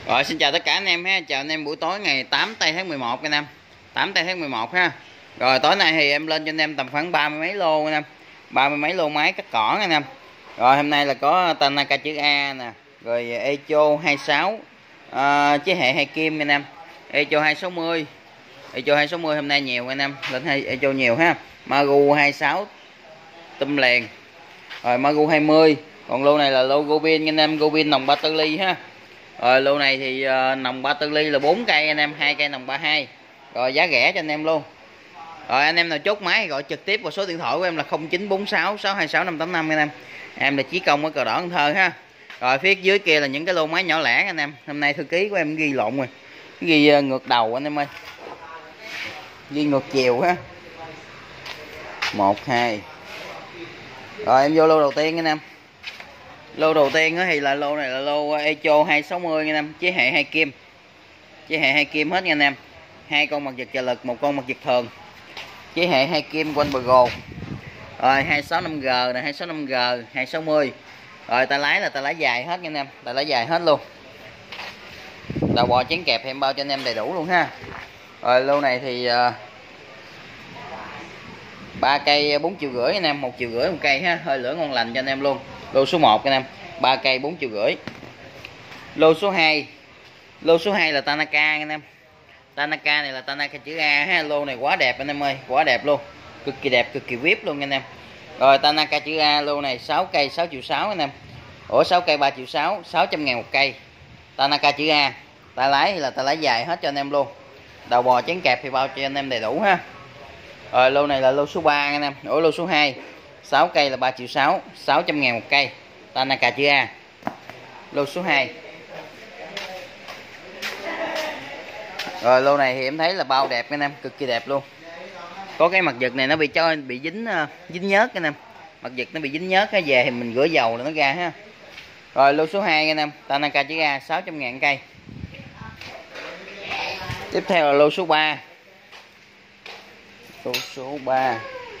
Rồi xin chào tất cả anh em ha, chào anh em buổi tối ngày 8 tây tháng 11 anh em. 8 tây tháng 11 ha. Rồi tối nay thì em lên cho anh em tầm khoảng 30 mấy lô anh em. 30 mấy lô máy cắt cỏ anh em. Rồi hôm nay là có Tanaka chữ A nè, rồi Echo 26 chế hệ 2 kim anh em. Echo 260. Echo 260 hôm nay nhiều anh em, lên Echo nhiều ha. Magu 26 tum liền. Rồi Magu 20. Còn lô này là lô Gobin anh em, Gobin nòng 34 ly ha. Rồi lô này thì nòng 34 ly là 4 cây anh em, 2 cây nòng 32. Rồi giá rẻ cho anh em luôn. Rồi anh em nào chốt máy gọi trực tiếp vào số điện thoại của em là 0946 626 585 anh em. Em là Chí Công ở Cờ Đỏ Cần Thơ ha. Rồi phía dưới kia là những cái lô máy nhỏ lẻ anh em. Hôm nay thư ký của em ghi lộn rồi. Ghi ngược đầu anh em ơi. Ghi ngược chiều ha. 1 2. Rồi em vô lô đầu tiên anh em. Lô đầu tiên thì là lô này là lô Echo 260 anh em, chế hệ 2 kim. Chế hệ 2 kim hết nha anh em. 2 con mặt giật trợ lực, 1 con mặt giật thường. Chế hệ 2 kim quanh bờ gồ. Rồi 265G này, 265G, 260. Rồi tay lái là tay lái dài hết nha anh em, tay lái dài hết luôn. Đầu bò chén kẹp em bao cho anh em đầy đủ luôn ha. Rồi lô này thì 3 cây 4,5 triệu anh em, 1,5 triệu một cây ha, hơi lửa ngon lành cho anh em luôn. Lô số 1 anh em, 3 cây 4,5 triệu. Lô số 2. Lô số 2 là Tanaka anh em. Tanaka này là Tanaka chữ A ha, lô này quá đẹp anh em ơi, quá đẹp luôn. Cực kỳ đẹp, cực kỳ VIP luôn anh em. Rồi Tanaka chữ A lô này 6 cây 6,6 triệu anh em. Ủa 6 cây 3,6 triệu, 600.000 một cây. Tanaka chữ A. Tay lái thì là tay lái dài hết cho anh em luôn. Đầu bò chén kẹp thì bao cho anh em đầy đủ ha. Rồi lô này là lô số 3 anh em. Ủa lô số 2. 6 cây là 3,6 triệu, 600.000 một cây. Tanaka chữ A. Lô số 2. Rồi lô này thì em thấy là bao đẹp anh em, cực kỳ đẹp luôn. Có cái mặt giật này nó bị dính nhớt anh em. Mặt giật nó bị dính nhớt, cái về thì mình rửa dầu là nó ra ha. Rồi lô số 2 anh em, Tanaka chữ A 600.000 cây. Tiếp theo là lô số 3. Lô số 3.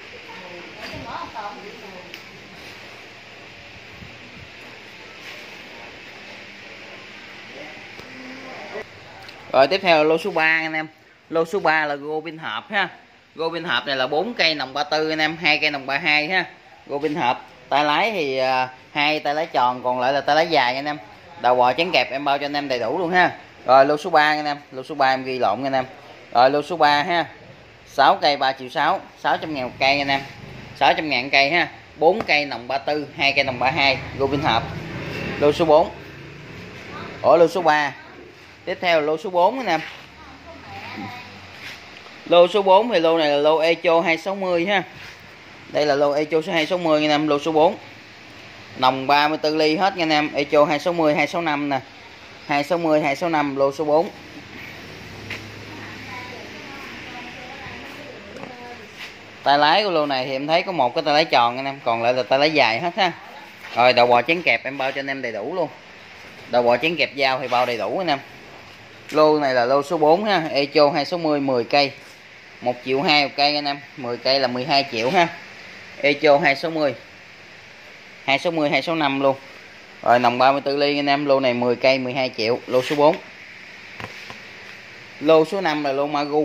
Rồi tiếp theo là lô số 3 anh em. Lô số 3 là Gobin hộp ha. Gobin hộp này là 4 cây nòng 34 anh em, 2 cây nòng 32 ha. Gobin hộp, tay lái thì 2 tay lái tròn, còn lại là tay lái dài anh em. Đầu bò chén kẹp em bao cho anh em đầy đủ luôn ha. Rồi lô số 3 anh em, lô số 3 em ghi lộn anh em. Rồi lô số 3 ha. 6 cây 3,6 triệu, 600.000 một cây anh em. 600.000 cây ha. 4 cây nòng 34, 2 cây nòng 32, Gobin hộp. Lô số 4. Ủa lô số 3. Tiếp theo là lô số 4 anh em. Lô số 4 thì lô này là lô Echo 260 ha. Đây là lô Echo số 260 anh em, lô số 4. Nòng 34 ly hết nha anh em, Echo 260, 265 nè. 260, 265 lô số 4. Tay lái của lô này thì em thấy có một cái tay lái tròn anh em, còn lại là tay lái dài hết ha. Rồi đầu bò chén kẹp em bao cho anh em đầy đủ luôn. Đầu bò chén kẹp dao thì bao đầy đủ anh em. Lô này là lô số 4 ha, Echo 260 10 cây. 1,2 triệu một cây anh em, 10 cây là 12 triệu ha. Echo 260. 260 265 luôn. Rồi nòng 34 ly anh em, lô này 10 cây 12 triệu, lô số 4. Lô số 5 là lô Magu.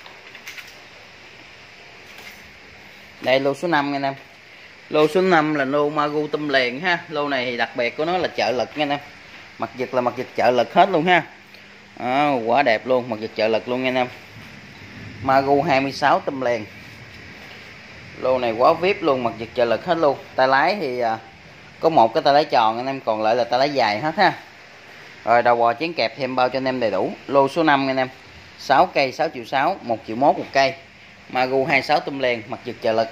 Đây lô số 5 anh em. Lô số 5 là lô Magu tum liền ha. Lô này thì đặc biệt của nó là trợ lực nha anh em. Mặt giật là mặt giật trợ lực hết luôn ha. Quá đẹp luôn, mặt giật trợ lực luôn nha anh em. Magu 26 tum liền. Lô này quá VIP luôn, mặt giật trợ lực hết luôn. Tay lái thì có một cái tay lái tròn anh em, còn lại là tay lái dài hết ha. Rồi đầu bò chén kẹp thêm bao cho anh em đầy đủ. Lô số 5 anh em. 6 cây 6,6 triệu, 1,1 triệu một cây. Magu 26 tum liền, mặt giật trợ lực.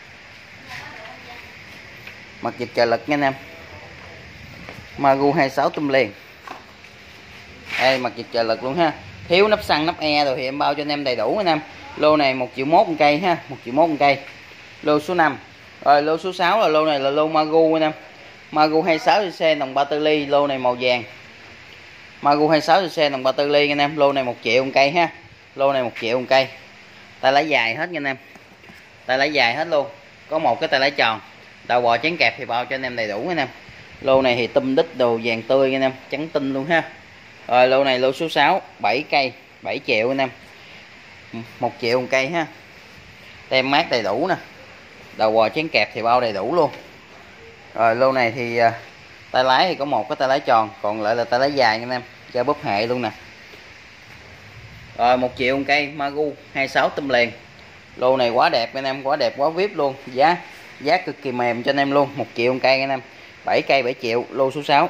Mặt giật trợ lực nha anh em. Magu 26 tum liền. Đây mặt giật trợ lực luôn ha. Thiếu nắp xăng nắp e rồi thì em bao cho anh em đầy đủ anh em. Lô này 1,1 triệu một cây ha, 1,1 triệu một cây. Lô số 5. Rồi lô số 6 là lô này là lô Magu anh em. Magu 26cc nòng 34 ly, lô này màu vàng. Magu 26cc nòng 34 ly anh em, lô này 1 triệu một cây ha. Lô này 1 triệu một cây. Tay lái dài hết nha anh em. Tay lái dài hết luôn. Có một cái tay lái tròn. Đầu bò chén kẹp thì bao cho anh em đầy đủ anh em. Lô này thì tum đít đồ vàng tươi anh em, trắng tinh luôn ha. Rồi lô này lô số 6, 7 cây, 7 triệu anh em. 1 triệu một cây ha. Tem mát đầy đủ nè. Đầu bò chén kẹp thì bao đầy đủ luôn. Rồi lô này thì tay lái thì có một cái tay lái tròn, còn lại là tay lái dài anh em, cho bóp hệ luôn nè. Rồi 1 triệu một cây Magu 26 tùm liền. Lô này quá đẹp anh em, quá đẹp quá vip luôn. Giá cực kỳ mềm cho anh em luôn. 1 triệu một cây anh em. 7 cây 7 triệu. Lô số 6.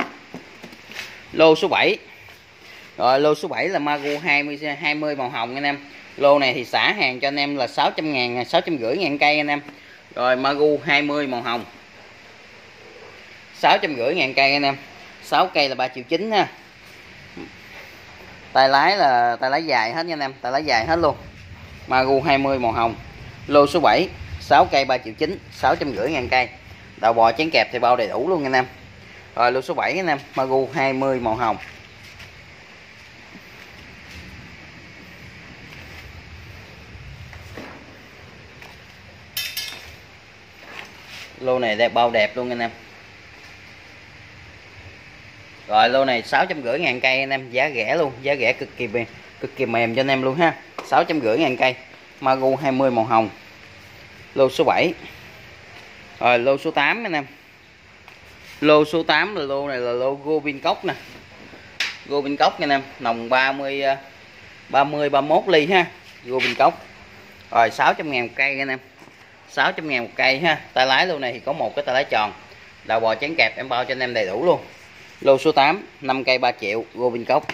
Lô số 7. Rồi lô số 7 là Magu 20 màu hồng anh em. Lô này thì xả hàng cho anh em là 600.000, 650 ngàn cây anh em. Rồi Magu 20 màu hồng 650 ngàn cây anh em. 6 cây là 3 triệu 9 ha. Tay lái là tay lái dài hết nha anh em, tay lái dài hết luôn. Magu 20 màu hồng. Lô số 7, 6 cây 3 triệu 9, 650 ngàn cây. Đầu bò chén kẹp thì bao đầy đủ luôn anh em. Rồi lô số 7 anh em, Magu 20 màu hồng. Lô này đẹp, bao đẹp luôn anh em. Rồi lô này 650 ngàn cây anh em, giá rẻ luôn, giá rẻ cực kỳ mềm cho anh em luôn ha. 650 ngàn cây, Magu 20 màu hồng. Lô số 7. Rồi lô số 8 anh em. Lô số 8 là lô này là lô Gobin cốc nè. Gobin cốc anh em, nòng 31 ly ha. Gobin cốc. Rồi 600 ngàn một cây anh em. 600 ngàn một cây ha. Tay lái lô này thì có một cái tay lái tròn. Đầu bò chén kẹp em bao cho anh em đầy đủ luôn. Lô số 8, 5 cây 3 triệu, Gobin cốc.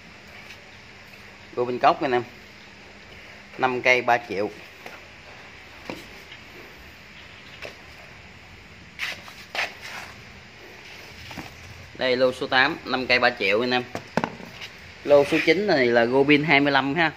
Gobin cốc anh em. 5 cây 3 triệu. Đây lô số 8, 5 cây 3 triệu anh em. Lô số 9 này là Gobin 25 ha.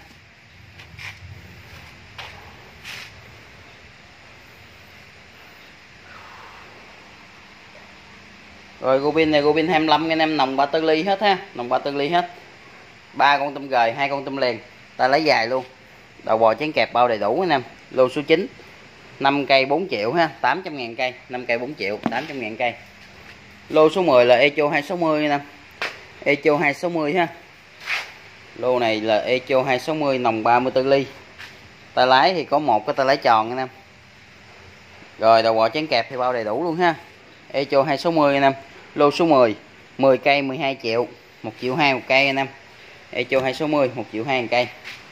Rồi Gobin này Gobin 25 anh em, nòng 34 ly hết ha, nòng 34 ly hết. 3 con tôm gời, 2 con tôm liền, ta lấy dài luôn. Đầu bò chén kẹp bao đầy đủ anh em. Lô số 9, 5 cây 4 triệu ha, 800 ngàn cây, 5 cây 4 triệu, 800 ngàn cây. Lô số 10 là Echo 260 anh em. Echo 260 ha. Lô này là Echo 260 nòng 34 ly. Tay lái thì có một cái tay lái tròn anh em. Rồi đầu bò chén kẹp thì bao đầy đủ luôn ha. Echo 260 anh em. Lô số 10, 10 cây 12 triệu, 1 triệu 2 một cây anh em. Echo 260, 1 triệu 2 một cây.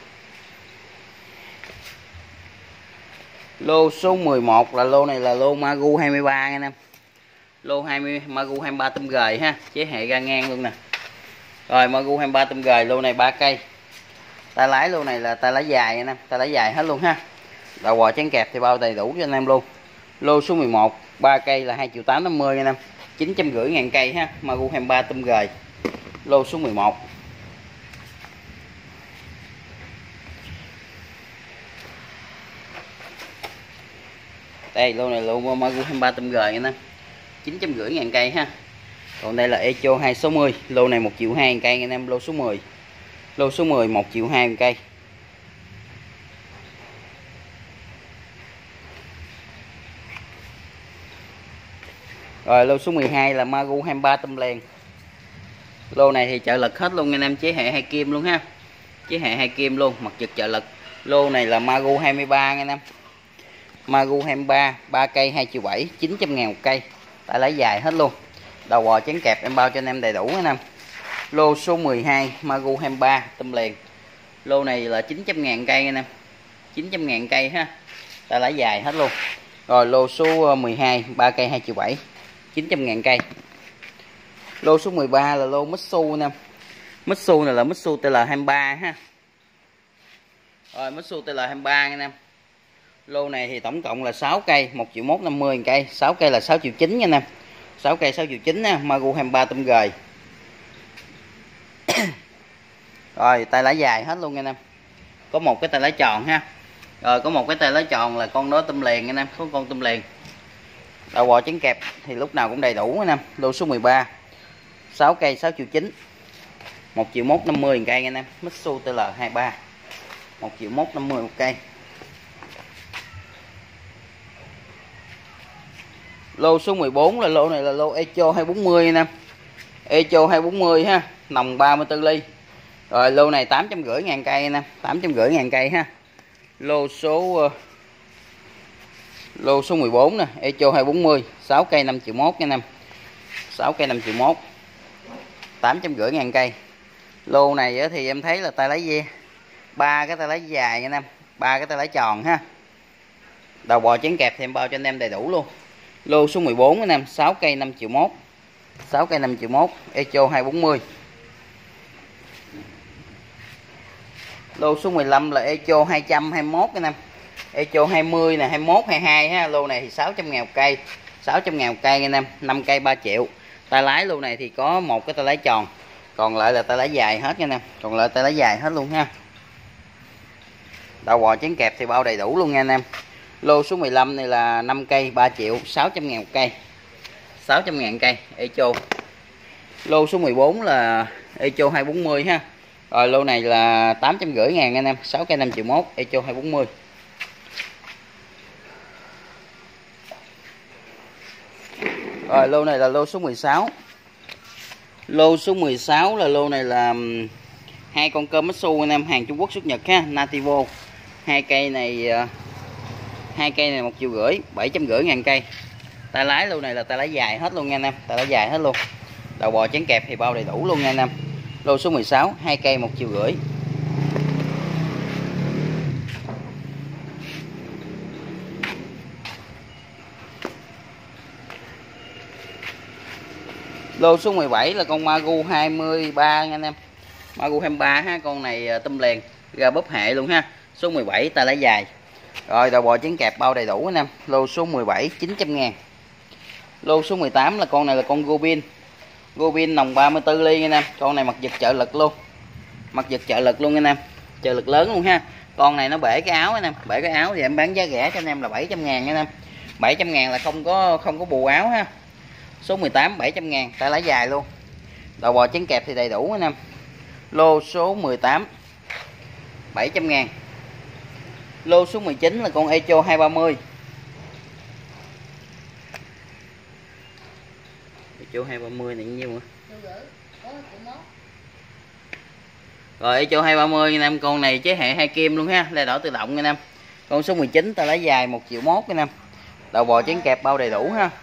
Lô số 11 là lô này là lô Magu 23 anh em. Lô 20 Magu 23 tôm gời ha, chế hệ ra ngang luôn nè. Rồi Magu 23 tôm gời, lô này 3 cây. Tay lái lô này là tay lái dài anh em, tay lái dài hết luôn ha. Đầu bò chén kẹp thì bao đầy đủ cho anh em luôn. Lô số 11, 3 cây là 2 triệu 850 anh em. 950 ngàn cây ha, Magu 23 tôm gời. Lô số 11. Đây lô này lô Magu 23 tôm gời anh em. 950 ngàn cây ha. Còn đây là Echo 260, lô này 1 triệu 2 cây anh em. Lô số 10. Lô số 10 1 triệu 2 cây. Rồi lô số 12 là Magu 23 tôm liền. Lô này thì trợ lực hết luôn anh em, chế hệ 2 kim luôn ha. Chế hệ 2 kim luôn, mặt trực trợ lực. Lô này là Magu 23 anh em. Magu 23, 3 cây 2 triệu 7, 900 ngàn một cây. Tay lái dài hết luôn. Đầu bò chén kẹp em bao cho anh em đầy đủ anh em. Lô số 12, Magu 23 tôm liền. Lô này là 900 ngàn cây anh em. 900 ngàn cây ha. Tay lái dài hết luôn. Rồi lô số 12, 3 cây 2 triệu 7, 900 ngàn cây. Lô số 13 là lô Mitsu anh em. Mitsu này là Mitsu TL23 ha. Rồi Mitsu TL23 anh em. Lô này thì tổng cộng là 6 cây, 1 triệu 150 cây, 6 cây là 6 triệu 9 nha anh em. 6 cây 6 triệu 9 nha, Magu 23 tôm gời. Rồi tay lái dài hết luôn anh em. Có một cái tay lái tròn ha. Rồi có một cái tay lái tròn là con đó tôm liền anh em, có con tôm liền. Đầu bò chén kẹp thì lúc nào cũng đầy đủ anh em. Lô số 13, 6 cây 6 triệu 9, 1 triệu 150 cây anh em. Mitsu TL23, 1 triệu 150 một cây. Lô số 14 là lô này là lô Echo 240 anh em. Echo 240 ha, nòng 34 ly. Rồi lô này 850 ngàn cây anh em, 850 ngàn cây ha. Lô số 14 nè, Echo 240, 6 cây 5 triệu mốt nha anh em. 6 cây 5 triệu mốt, 850 ngàn cây. Lô này thì em thấy là tay lái dê 3 cái tay lái dài nha anh em, 3 cái tay lái tròn ha. Đầu bò chén kẹp thì em bao cho anh em đầy đủ luôn. Lô số 14 anh em, 6 cây 5 triệu mốt, 6 cây 5 triệu mốt, Echo 240. Lô số 15 là Echo 221 anh em. Echo 20 nè, 21, 22 ha. Lô này thì 600 ngàn một cây, 600 ngàn một cây anh em, 5 cây 3 triệu. Tay lái lô này thì có một cái tay lái tròn, còn lại là tay lái dài hết nha anh em, còn lại tay lái dài hết luôn ha. Đầu bò chén kẹp thì bao đầy đủ luôn nha anh em. Lô số 15 này là 5 cây 3 triệu, 600 ngàn một cây, 600 ngàn cây Echo. Lô số 14 là Echo 240 ha. Rồi lô này là 850 ngàn anh em, 6 cây 5 triệu mốt, Echo 240. Rồi lô này là lô số 16. Lô số 16 là lô này là hai con cơm Mitsu anh em, hàng Trung Quốc xuất Nhật ha, Nativo. Hai cây này 1,5 triệu, 750 ngàn cây. Tay lái lô này là tay lái dài hết luôn nha anh em, tay lái dài hết luôn. Đầu bò chén kẹp thì bao đầy đủ luôn nha anh em. Lô số 16, 2 cây 1,5 triệu. Lô số 17 là con Magu 23 nha anh em. Magu 23 ha, con này tâm lèn ra bóp hệ luôn ha. Số 17 tay lái dài. Rồi đầu bò chén kẹp bao đầy đủ anh em. Lô số 17 900 ngàn. Lô số 18 là con này là con Gobin. Gobin nòng 34 ly anh em. Con này mặt giật trợ lực luôn. Mặt giật trợ lực luôn anh em. Trợ lực lớn luôn ha. Con này nó bể cái áo anh em. Bể cái áo thì em bán giá rẻ cho anh em là 700 ngàn anh em. 700 ngàn là không có bù áo ha. Số 18 700 ngàn, tay lái dài luôn. Đầu bò chén kẹp thì đầy đủ anh em. Lô số 18 700 ngàn. Lô số 19 là con Echo 230. Echo 230 này nhiêu nữa? Rồi Echo 230 anh em, con này chế hệ 2 kim luôn ha, le đỏ tự động anh em. Con số 19 tay lái dài 1,1 triệu anh em. Đầu bò chén kẹp bao đầy đủ ha.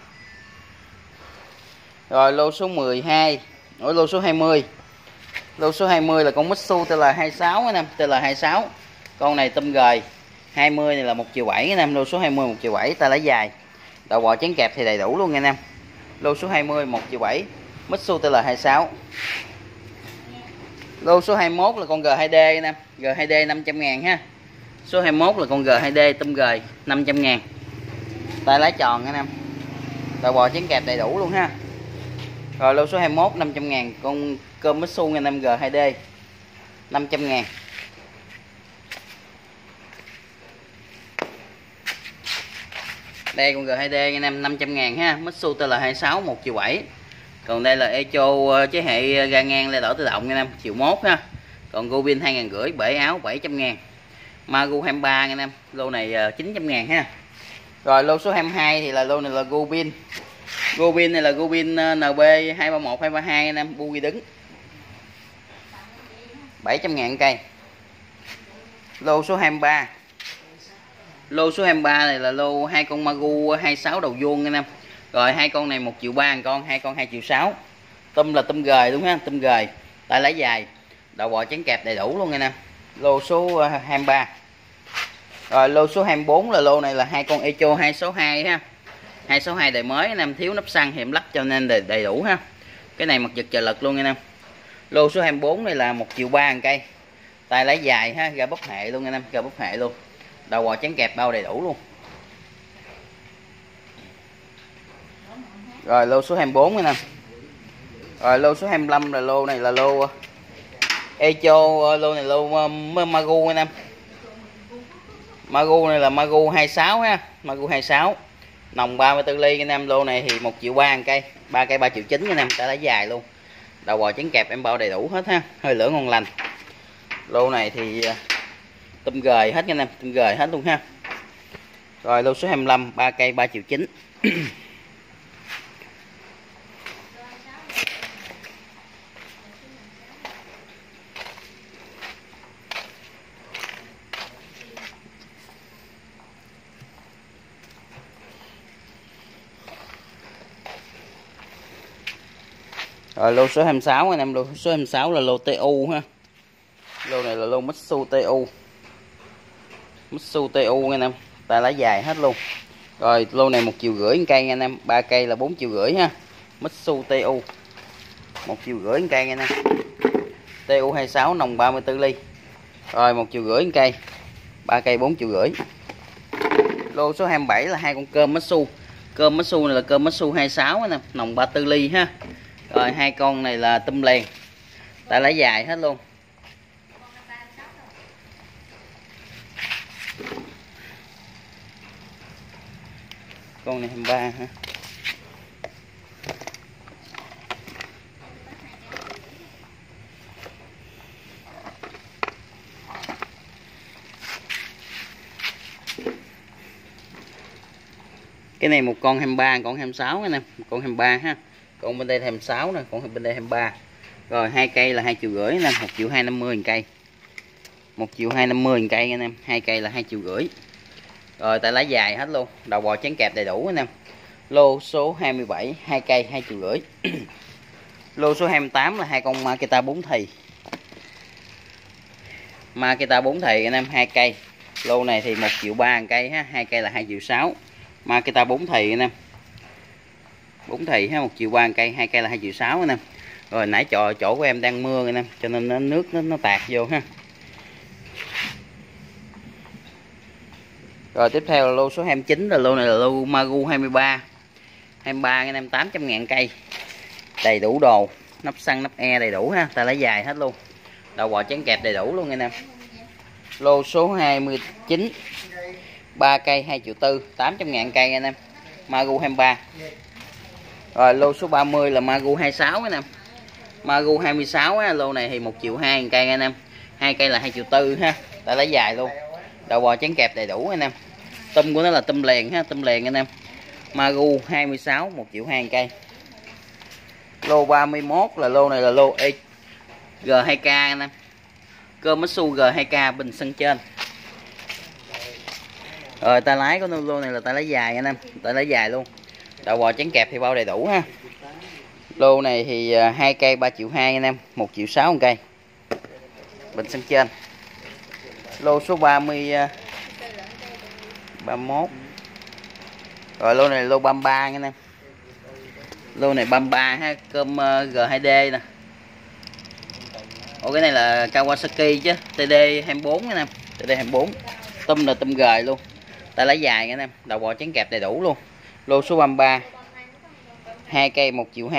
Rồi lô số 12, lô số 20. Lô số 20 là con Mitsu TL26 anh em, TL26. Con này tôm gời. 20 này là 1,7 triệu anh em, lô số 20 1,7 triệu, tay lái dài. Đầu bò chén kẹp thì đầy đủ luôn anh em. Lô số 20 1,7 triệu, Mitsu TL26. Lô số 21 là con G2D anh em, G2D 500 ngàn ha. Số 21 là con G2D tôm gời 500 ngàn. Tay lái tròn anh em. Đầu bò chén kẹp đầy đủ luôn ha. Rồi lô số 21 500 ngàn, con cơm Mitsu anh em, G2D 500 ngàn. Đây con G2D anh em 500 ngàn ha, Mitsu TL26 1,7 triệu. Còn đây là Echo chế hệ ga ngang le đỏ tự động anh em, 1,1 triệu ha. Còn Gobin 2.500, bể áo 700 ngàn. Magu 23 anh em, lô này 900 ngàn ha. Rồi lô số 22 thì là lô này là Gobin. Gobin này là Gobin NB 231 232 anh em, bu ghi đứng 700 ngàn cây. Lô số 23. Lô số 23 này là lô hai con Magu 26 đầu vuông anh em. Rồi hai con này 1,3 triệu con, hai con 2,6 triệu. Tôm là tôm gời đúng ha, tôm gời. Tay lái dài. Đầu bò chén kẹp đầy đủ luôn anh em. Lô số 23. Rồi lô số 24 là lô này là hai con Echo 262 ha. 262 đời mới anh em, thiếu nắp xăng thì em lắp cho nên đầy đủ ha. Cái này mặt giật trợ lực luôn anh em. Lô số 24 này là 1,3 triệu cây. Tay lái dài ha, ra bóp hệ luôn anh em, ra bóp hệ luôn. Đầu bò chén kẹp bao đầy đủ luôn. Rồi lô số 24 anh em. Rồi lô số 25 là lô này là lô Echo, lô này lô Magu anh em. Magu này là Magu 26 ha, Magu 26. Nòng 34 ly anh em, lô này thì 1,3 triệu cây, 3 cây 3,9 triệu anh em, tay lái dài luôn. Đầu bò chén kẹp em bao đầy đủ hết ha, hơi lửa ngon lành. Lô này thì tôm gời hết anh em, tôm gời hết luôn ha. Rồi lô số 25, 3 cây 3,9 triệu. Rồi lô số 26 anh em, lô số 26 là lô TU ha. Lô này là lô Mitsu TU. Mitsu TU anh em, tay lá dài hết luôn. Rồi lô này 1,5 triệu cây anh em, 3 cây là 4,5 triệu ha. Mitsu TU 1,5 triệu cây anh em. TU 26 nòng 34 ly. Rồi 1,5 triệu cây, 3 cây 4,5 triệu. Lô số 27 là hai con cơm Mitsu. Cơm Mitsu này là cơm Mitsu 26 anh em, nòng 34 ly ha. Rồi hai con này là tum lèn, tay lá dài hết luôn. Con này 23 ha. Cái này một con 23, con 26 anh em, con 23 ha. Con bên đây 26 nè, con bên đây 23. Rồi hai cây là 2,5 triệu nè, 1,250 cây. 1,250 cây anh em, hai cây là 2,5 triệu. Rồi tay lá dài hết luôn, đầu bò chén kẹp đầy đủ anh em. Lô số 27 hai cây 2,5 triệu. Lô số 28 là hai con Makita 4 thì. Makita 4 thì anh em, hai cây. Lô này thì 1,3 triệu cây ha, hai cây là 2,6 triệu. Makita 4 thì anh em. 4 thì ha, 1,3 triệu cây, hai cây là 2,6 triệu anh em. Rồi nãy chỗ của em đang mưa anh em, cho nên nước nó tạt vô ha. Rồi tiếp theo là lô số 29, là lô này là lô Magu 23. 23 anh em, 800.000 cây. Đầy đủ đồ, nắp xăng nắp e đầy đủ ha, tay lá dài hết luôn. Đầu bò chén kẹp đầy đủ luôn anh em. Lô số 29 3 cây 2,4 triệu, 800.000 cây anh em. Magu 23. Rồi lô số 30 là Magu 26 anh em. Magu 26 á, lô này thì 1,2 triệu cây anh em. Hai cây là 2,4 triệu ha, tay lá dài luôn. Đầu bò chén kẹp đầy đủ anh em. Tum của nó là tum lèn ha, tum lèn anh em. Magu 26 1,2 triệu cây. Lô 31 là lô này là lô G2K anh em. Cơm Mitsu G2K bình sân trên. Rồi tay lái của lô này là tay lái dài anh em, tay lái dài luôn. Đầu bò chén kẹp thì bao đầy đủ ha. Lô này thì hai cây 3,2 triệu anh em, 1,6 triệu cây. Bình sân trên. Lô số 31. Rồi lô này là lô 33 anh em. Lô này 33 ha, cơm G2D nè. Ủa cái này là Kawasaki chứ, TD24 anh em, TD24. Tum là tum gời luôn. Tay lá dài anh em, đầu bò chén kẹp đầy đủ luôn. Lô số 33. Hai cây 1,2 triệu.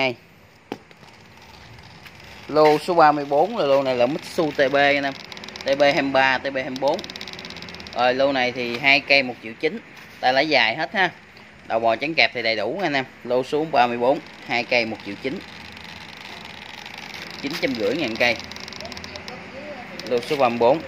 Lô số 34 là lô này là Mitsu TB anh em. TB23, TB24. Rồi lô này thì hai cây 1,9 triệu. Tay lá dài hết ha. Đầu bò chén kẹp thì đầy đủ anh em. Lô số 34, hai cây 1,9 triệu. 950.000 cây. Lô số 34.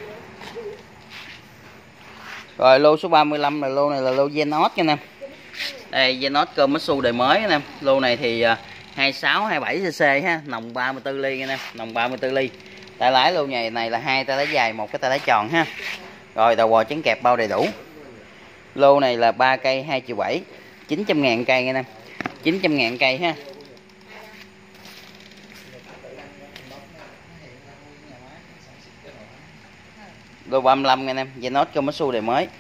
Rồi lô số 35 là lô này là lô Zenos anh em. Đây Zenos cơm Mitsu đời mới anh em. Lô này thì 26 27cc ha, nòng 34 ly anh em, nòng 34 ly. Tay lái lô này là hai tay lái dài, một cái tay lái tròn ha. Rồi đầu bò chén kẹp bao đầy đủ. Lô này là 3 cây 2,7 triệu, 900.000 cây anh em. 900.000 cây ha. Lô 35 anh em, Zenos cơm Mitsu đời mới.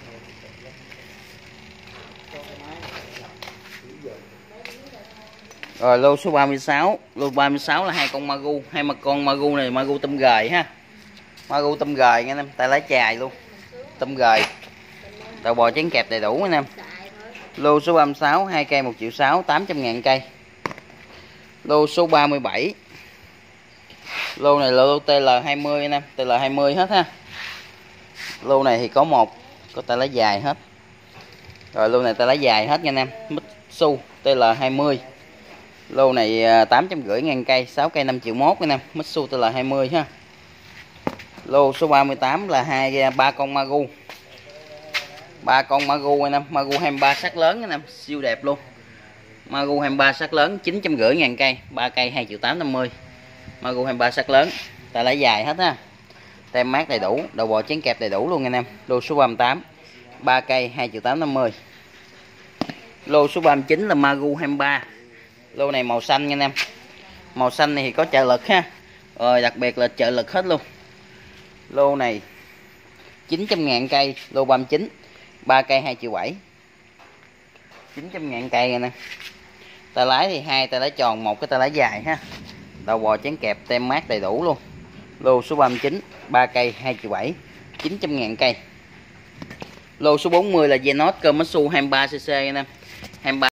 Rồi lô số 36, lô 36 là hai con Magu, hai con Magu này Magu tum gời ha. Magu tum gời anh em, tay lá chài luôn. Tum gời. Đầu bò chén kẹp đầy đủ anh em. Lô số 36 hai cây 1,6 triệu, 800.000 cây. Lô số 37. Lô này là lô TL20 anh em, TL20 hết ha. Lô này thì có tay lá dài hết. Rồi lô này tay lá dài hết nha anh em. Mitsu TL20. Lô này 850.000 cây, 6 cây 5,1 triệu anh em. Mitsu TL20 ha. Lô số 38 là ba con Magu. Ba con Magu anh em, Magu 23 sắc lớn anh em, siêu đẹp luôn. Magu 23 sắc lớn 950.000 cây, 3 cây 2,850 triệu. Magu 23 sắc lớn, tay lá dài hết ha. Tem mát đầy đủ, đầu bò chén kẹp đầy đủ luôn anh em. Lô số 38, 3 cây 2,850 triệu. Lô số 39 là Magu 23. Lô này màu xanh anh em. Màu xanh này thì có trợ lực ha. Rồi đặc biệt là trợ lực hết luôn. Lô này 900.000 cây, lô 39, 3 cây 2,7 triệu. 900.000 cây rồi nè. Tay lái thì 2 tay lái tròn, 1 cái tay lái dài ha. Đầu bò chén kẹp tem mát đầy đủ luôn. Lô số 39, 3 cây 2,7 triệu, 900.000 cây. Lô số 40 là Zenos Komatsu 23cc nha em. 23